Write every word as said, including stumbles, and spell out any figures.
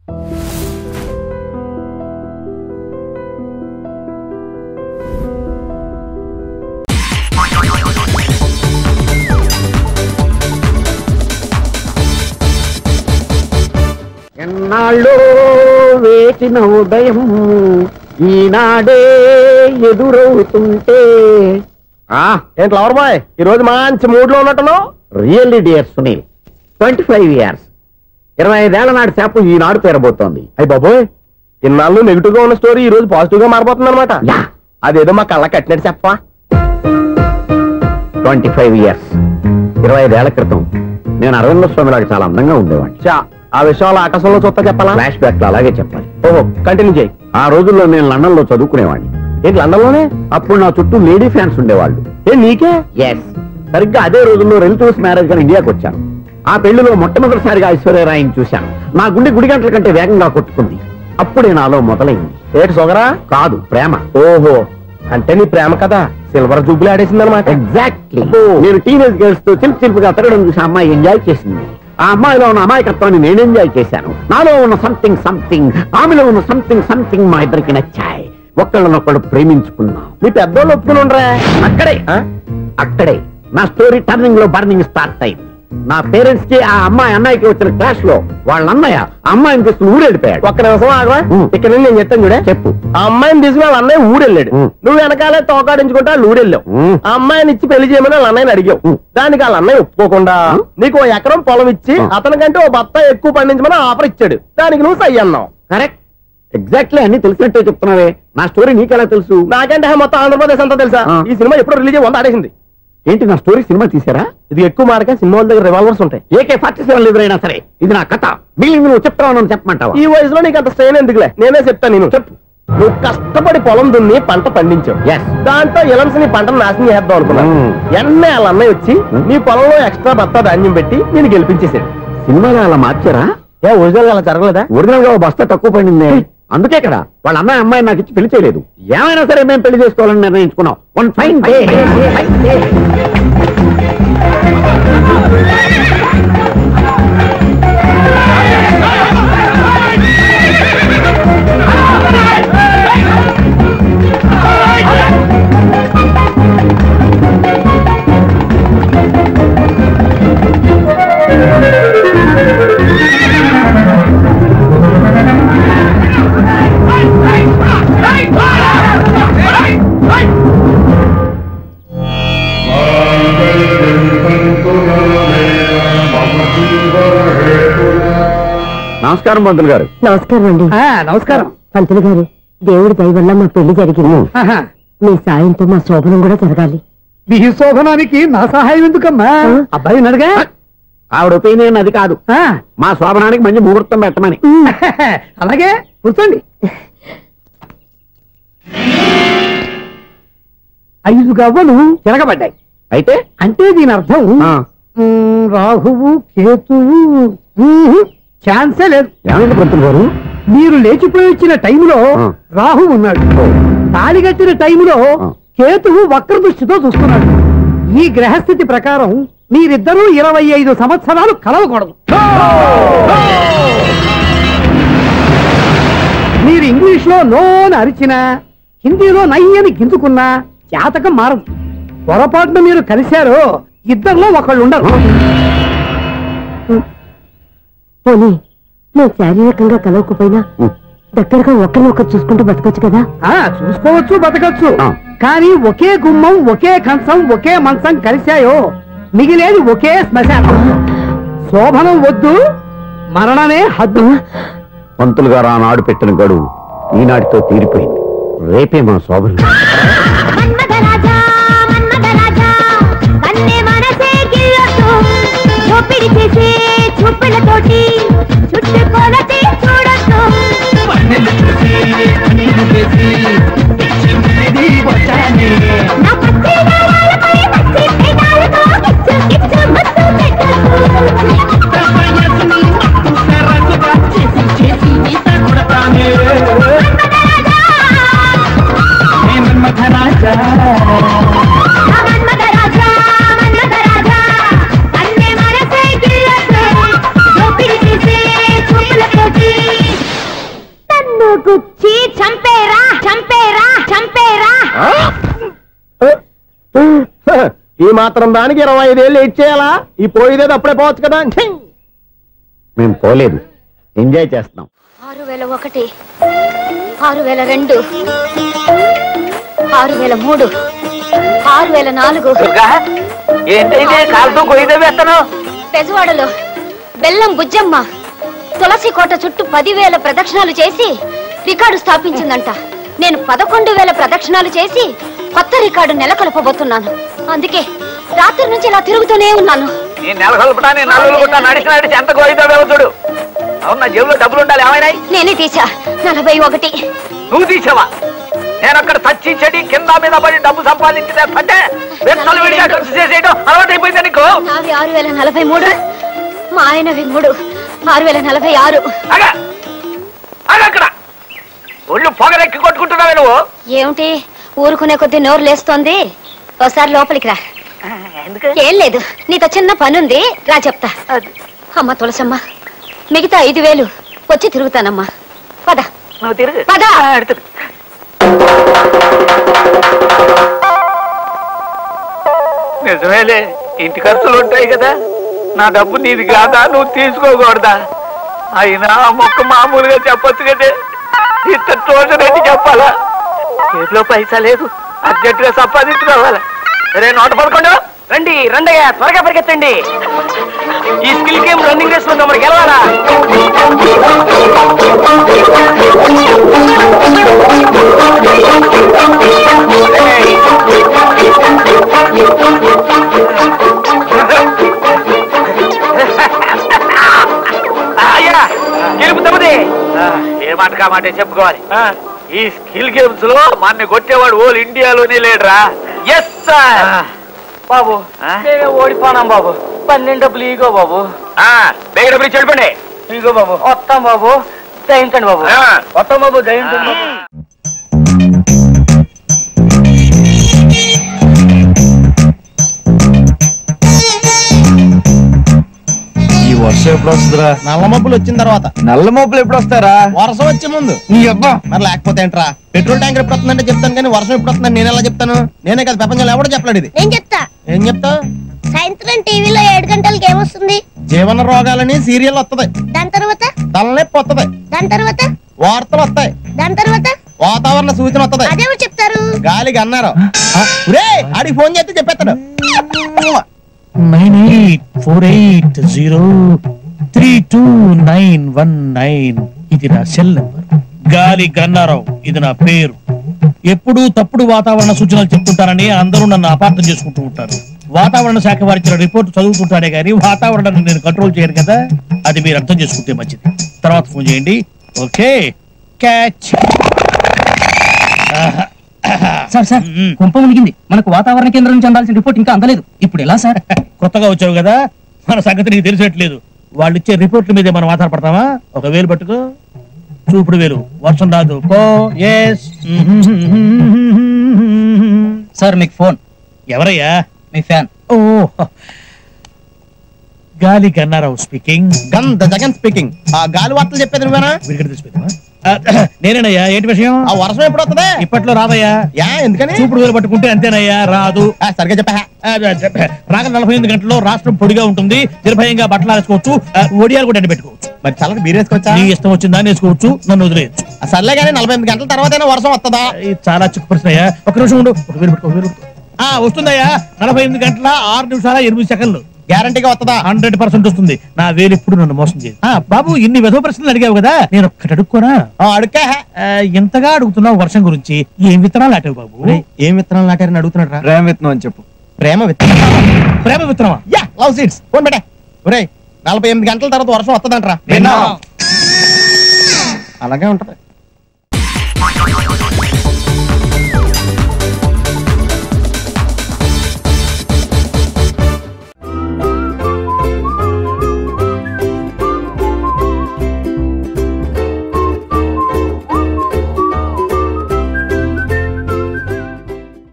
ఎన్నాళ్ళో వేచిన ఉదయం ఈనాడే ఎదురవుతుంటే. ఏంటి లవర్ బాయ్, ఈ రోజు మంచి మూడ్ లో ఉన్నట్టున్నావు? Really dear Sunil, twenty five years ఇరవై ఐదేళ్ల నాటి చేప ఈనాడు పేరబోతోంది. అయ్యి బాబోయ్, ఇన్నాళ్ళు నెగిటివ్ గా ఉన్న స్టోరీ ఈ రోజు పాజిటివ్ గా మారిపోతుంది అనమాట. అదేదో మా కళ్ళ కట్టినట్టు చెప్పా. ట్వంటీ ఫైవ్ ఇయర్స్ ఇరవై ఐదేళ్ల క్రితం నేను అరవింద స్వామి లాగా చాలా అందంగా ఉండేవాడిని. చా ఆ విషయాలు ఆకాశంలో చూస్తా చెప్పాలా? ఫ్లాష్ బ్యాక్ లో అలాగే చెప్పాలి. ఓహో, కంటిన్యూ చేయి. ఆ రోజుల్లో నేను లండన్ లో చదువుకునేవాడిని. ఏంటి లండన్ లోనే? అప్పుడు నా చుట్టూ లేడీ ఫ్యాన్స్ ఉండేవాళ్ళు. ఏ నీకే? ఎస్, సరిగ్గా అదే రోజుల్లో రిలేటివ్స్ మ్యారేజ్ గా ఇండియాకి వచ్చాను. ఆ పెళ్లిలో మొట్టమొదటిసారిగా ఐశ్వర్యరాయని చూశాను. నా గుండె గుడి గంటల కంటే వేగంగా కొట్టుకుంది. అప్పుడే నాలో మొదలైంది. ఏటి సొగరా? కాదు, ప్రేమ. ఓహో, అంటే నీ ప్రేమ కదా సిల్వర్ జూబ్లీ ఆడేసింది అనమాట. ఎగ్జాక్ట్లీ. నేను టీనేజ్ గర్ల్స్ తో చిలిపి చిలిపిగా తిరగడం చూసి అమ్మాయి ఎంజాయ్ చేసింది. ఆ అమ్మాయిలో ఉన్న అమాయకత్వాన్ని నేను ఎంజాయ్ చేశాను. నాలో ఉన్న సంథింగ్ సంథింగ్, ఆమెలో ఉన్న సంథింగ్ సంథింగ్ మా ఇద్దరికి నచ్చాయి. ఒక్కళ్ళనొక్కడు ప్రేమించుకున్నాం. మీ పెద్దోళ్ళు ఒప్పుకుని ఉండరా? అక్కడే అక్కడే నా స్టోరీ టర్నింగ్ లో బర్నింగ్ స్టార్ట్ అయింది. నా పేరెంట్స్ కి ఆ అమ్మాయి అన్నయ్యకి వచ్చిన క్లాష్ లో వాళ్ళ అన్నయ్య అమ్మాయిని తీసుకుని ఊరెళ్ళిపోయాడు. ఒక్క నిమిషం ఆగవా? ఇక్కడ నేను చెప్తాను చూడే. చెప్పు. ఆ అమ్మాయిని తీసుకుని వాళ్ళ అన్నయ్య ఊరెళ్ళాడు. నువ్వు వెనకాలే తోకాడించుకుంటా ఊరెళ్ళావు. ఆ అమ్మాయిని ఇచ్చి పెళ్లి చేయమని వాళ్ళ అన్నయ్యని అడిగావు. దానికి వాళ్ళ అన్నయ్య ఒప్పుకోకుండా నీకు ఓ ఎకరం పొలం ఇచ్చి అతనికంటే ఓ బత్త ఎక్కువ పండించమని ఆఫర్ ఇచ్చాడు. దానికి నువ్వు సై అన్నావు. కరెక్ట్, ఎగ్జాక్ట్లీ అన్ని తెలిసినట్టే చెప్తున్నావే. నా స్టోరీ నీకెలా తెలుసు? నాకంటే మొత్తం ఆంధ్రప్రదేశ్ అంతా తెలుసా? ఈ సినిమా ఎప్పుడు రిలీజ్ వంద ఆడేసింది. ఏంటి, నా స్టోరీ సినిమా తీసారా? ఇది ఎక్కువ మార్కే సినిమా వాళ్ళ దగ్గర రివాల్వర్స్ ఉంటాయి. ఏకే ఫార్టీ సెవెన్ ఎదురైనా సరే ఇది నా కథ. మిగిలింది నువ్వు చెప్తావు చెప్పమంటావా? ఈ వయసులో నీకు అంత స్ట్రెయిన్ ఎందుకులే, నేనే చెప్తాను. నేను చెప్పు. నువ్వు కష్టపడి పొలం దున్ని పంట పండించావు. దాంతో ఎలమ్స్ నీ పంటను నాశనం చేద్దాం అనుకున్నాను. ఎన్నే వాళ్ళ అన్నయ్య వచ్చి నీ పొలంలో ఎక్స్ట్రా బత్తా ధాన్యం పెట్టి నేను గెలిపించేసాడు. సినిమాలో అలా మార్చారా? ఏ ఒరిజినల్ అలా జరగలేదా? ఒరిజినల్ గా బస్తా తక్కువ పడింది. అందుకే కదా వాళ్ళ అమ్మాయి అమ్మాయి నాకు ఇచ్చి పెళ్లి చేయలేదు. ఏమైనా సరే మేము పెళ్లి చేసుకోవాలని నిర్ణయించుకున్నాం. వన్ ఫైన్ డే నమస్కారం పంతులు గారు. నమస్కారం అండి. నమస్కారం పంతులు గారు. దేవుడి దయ వల్ల మా పెళ్లి జరిగింది. మీ సాయంతో మా శోభనం కూడా జరగాలి. మీ శోభనానికి నా సహాయం ఎందుకమ్మా? అబ్బాయి అడగా. ఆవిడ ఒపీనియన్ అది కాదు. మా శోభనానికి మంచి ముహూర్తం పెట్టమని. అలాగే కూర్చోండి. ఐదు గవ్వలు తిరగబడ్డాయి. అయితే అంటే దీని అర్థం రాహువు కేతువు ఛాన్సే లేదు. ఏమైంది పంతులు గారు? మీరు లేచిపోయి వచ్చిన టైంలో రాహు ఉన్నాడు. తాళి కట్టిన టైంలో కేతువు వక్ర దృష్టితో చూస్తున్నాడు. ఈ గ్రహస్థితి ప్రకారం మీరిద్దరూ ఇరవై ఐదు సంవత్సరాలు కలవకూడదు. మీరు ఇంగ్లీష్ లో నోని అరిచినా, హిందీలో నయ్యని గింజుకున్నా జాతకం మారదు. పొరపాటున మీరు కలిశారో ఇద్దరిలో ఒకళ్ళు ఉండరు. పోనీ మేము శారీరకంగా కలవకపోయినా దగ్గరగా ఒకరినొకరు చూసుకుంటూ బతకొచ్చు కదా? చూసుకోవచ్చు, బతకచ్చు. కానీ ఒకే గుమ్మం, ఒకే కంచం, ఒకే మంచం కలిశాయో మిగిలేది ఒకే శ్మశానం. శోభనం వద్దు, మరణమే హద్దు. పంతులు గారు ఆనాడు పెట్టిన గడువు ఈనాటితో తీరిపోయింది. రేపే మా శోభనం. చూపులతోటి చుట్టుకొలతే చూడొద్దు. నా పచ్చి గాయాలపై పచ్చి పేదాలతో కిచ్చు కిచ్చు మత్తు మన్మథరాజా మన్మథరాజా మన్మథరాజా అన్నే మనసే గిల్లొద్దు. చూపిడి చేసే చూపులతోటి గుచ్చి చంపేరా చంపేరా చంపేరా. ఈ మాత్రం దానికి ఇరవై ఐదేళ్ళు ఇచ్చేయాలా? ఈ పోయేదేది అప్పుడే పోవచ్చు కదా. మేము పోలేదు, ఎంజాయ్ చేస్తున్నాం. ఆరు వేల ఒకటి, ఆరు వేల రెండు, ఆరు వేల మూడు, ఆరు వేల నాలుగు. బెజవాడలో బెల్లం బుజ్జమ్మ తులసి కోట చుట్టూ పదివేల ప్రదక్షిణాలు చేసి రికార్డు స్థాపించిందంట. నేను పదకొండు వేల ప్రదక్షిణాలు చేసి కొత్త రికార్డు నెలకొల్పబోతున్నాను. అందుకే రాత్రి నుంచి ఇలా తిరుగుతూనే ఉన్నాను. అవునా, జేబులో డబ్బులు ఉండాలి. ఏమైనా నేనే తీసా నలభై ఒకటి. నువ్వు తీసావా? నేను అక్కడ చచ్చి చెడి కింద మీద పడి డబ్బు సంపాదించిందంటే ఖర్చు చేసేయడం అలవాటు అయిపోయింది నీకు. నావి ఆరు వేల నలభై మూడు, మా ఆయనవి మూడు, ఆరు వేల నలభై ఆరు. అక్కడ ఒళ్ళు పొగరెక్కి కొట్టుకుంటున్నావే నువ్వు. ఏమిటి ఊరుకునే కొద్ది నోరు లేస్తోంది? ఒకసారి లోపలికి రా. ఏం లేదు, నీతో చిన్న పనుంది, రా చెప్తా. అమ్మ తులసమ్మ, మిగతా ఐదు వేలు వచ్చి తిరుగుతానమ్మా. పద నువ్వు తిరుగు. పద. నిజమేలే, ఇంటి ఖర్చులు ఉంటాయి కదా. నా డబ్బు నీది కాదా, నువ్వు తీసుకోకూడదా? అయినా మొక్క మామూలుగా చెప్పొచ్చు కదే, ఇంత తోటరెడ్డి చెప్పాలా? చేతిలో పైసా లేదు, అర్జెంటుగా సంపాదించుకోవాలా? రే నోట పడుకోండు. రండి రండయ్యా, త్వరగా పరిగెత్తండి. ఈ స్కిల్ గేమ్ రన్నింగ్ రేస్ లో మరి గెలవాలా? అయ్యా గెలుపుతామది. ఏ మాట కా మాట చెప్పుకోవాలి. ఈ స్కిల్ గేమ్స్ లో మన కొట్టేవాడు ఓల్ ఇండియాలోనే లేడరా. Yes sir. బాబు ఓడిపోనాం బాబు, పన్నెండు డబ్బులు ఈగో బాబు. బేగ డబ్బులు చెడిపోండి. ఈగో బాబు, వస్తాం బాబు, దయించండి బాబు. వస్తాం బాబు, దయించండి. ఈ వర్షం ఎప్పుడు వస్తుందిరా? నల్ల మబ్బులు వచ్చిన తర్వాత. నల్ల మబ్బులు ఎప్పుడు వస్తారా? వర్షం వచ్చే ముందు. నీ అబ్బా, మరి లేకపోతే ఏంట్రా? పెట్రోల్ ట్యాంకర్ ఎప్పుడు వస్తుందంటే చెప్తాను, కానీ వర్షం ఎప్పుడు వస్తుందని నేను ఎలా చెప్తాను? నేనే కదా ప్రపంచంలో ఎవడో చెప్పలేడు ఇది. నేను చెప్తా. ఏం చెప్తావు? సాయంత్రం టీవీలో ఏడు గంటలకి ఏమొస్తుంది? జీవన రోగాలని సీరియల్ వస్తుంది. దాని తర్వాత తలనొప్పి వస్తుంది. దాని తర్వాత వార్తలు వస్తాయి. దాని తర్వాత వాతావరణ సూచన వస్తుంది. అదేమో చెప్తారు. గాలికి అన్నారు. ఆడికి ఫోన్ చేస్తే చెప్పేస్తాడు. Nine eight four eight zero three two nine one nine ఇది నా సెల్ నెంబర్. గాలి గన్నారావు ఇది నా పేరు. ఎప్పుడూ తప్పుడు వాతావరణ సూచనలు చెప్తుంటారని అందరూ నన్ను అపార్థం చేసుకుంటూ ఉంటారు. వాతావరణ శాఖ వారిచ్చిన రిపోర్ట్ చదువుతుంటాడే గానీ వాతావరణాన్ని నేను కంట్రోల్ చేయను కదా. అది మీరు అర్థం చేసుకుంటే మంచిది. తర్వాత ఫోన్ చేయండి. Okay, catch. సార్ సార్ కుంప మునిగింది. మనకు వాతావరణ కేంద్రం నుంచి అందాల్సిన రిపోర్ట్ ఇంకా అందలేదు. ఇప్పుడు ఎలా సార్? కొత్తగా వచ్చావు కదా, మన సంగతి నీకు తెలిసేట్లేదు. వాళ్ళు ఇచ్చే రిపోర్ట్ల మీదే మనం ఆధారపడతామా? ఒక వేలు పట్టుకో, చూపుడు వేలు. వర్షం రాదు కో. ఎస్ సార్ మీకు ఫోన్. ఎవరయ్యా? మీ ఫ్యాన్. ఓ, గాలి గన్నారావు స్పీకింగ్. గంధ జగన్ స్పీకింగ్. ఆ గాలి వార్తలు చెప్పేది నువ్వేనా? నేనేనయ్యా. ఏంటి విషయం? ఆ వర్షం ఎప్పుడు వస్తుంది? ఇప్పట్లో రాదయ్యా. యా ఎందుకని? చూపుడు వేలు పట్టుకుంటే అంతేనయ్యా, రాదు. సరిగ్గా చెప్పా. రాగ నలభై ఎనిమిది గంటల్లో రాష్ట్రం పొడిగా ఉంటుంది. నిర్భయంగా బట్టలు వేసుకోవచ్చు, ఒడియాలు కూడా ఎండ పెట్టుకోవచ్చు. మరి చల్లకి బీర్ వేసుకోవచ్చా? నీ ఇష్టం వచ్చిందా వేసుకోవచ్చు, నన్ను వదిలేయచ్చు. సర్లే కానీ నలభై ఎనిమిది గంటల తర్వాత వర్షం వస్తుందా? చాలా చిక్కు ప్రశ్న అయ్యా. ఒక నిమిషం ఉండు. ఒక వేలు పెట్టుకో, వేలు పెట్టుకో. ఆ వస్తుందయ్యా. నలభై ఎనిమిది గంటల ఆరు నిమిషాల ఎనిమిది సెకండ్లు గ్యారంటీగా వస్తుందా? హండ్రెడ్ పర్సెంట్ వస్తుంది. నా వేలు ఎప్పుడు నన్ను మోసం చేయదు. బాబు, ఇన్ని వెధవ ప్రశ్నలు అడిగావు కదా, నేను ఒక్కటి అడుక్కోనా? అడుక్కా. ఎంతగా అడుగుతున్నావు వర్షం గురించి? ఏం విత్తనాలు నాటావు బాబు? ఏం విత్తనాలు నాటారని అడుగుతున్నాడు. ప్రేమ విత్తనం అని చెప్పు. ప్రేమ విత్తనం. ప్రేమ విత్తనమా? Yeah, love seeds. ఫోన్ పెట్టే. ఒరేయ్, నలభై ఎనిమిది గంటల తర్వాత వర్షం వస్తుందంటరా. అలాగే ఉంటది.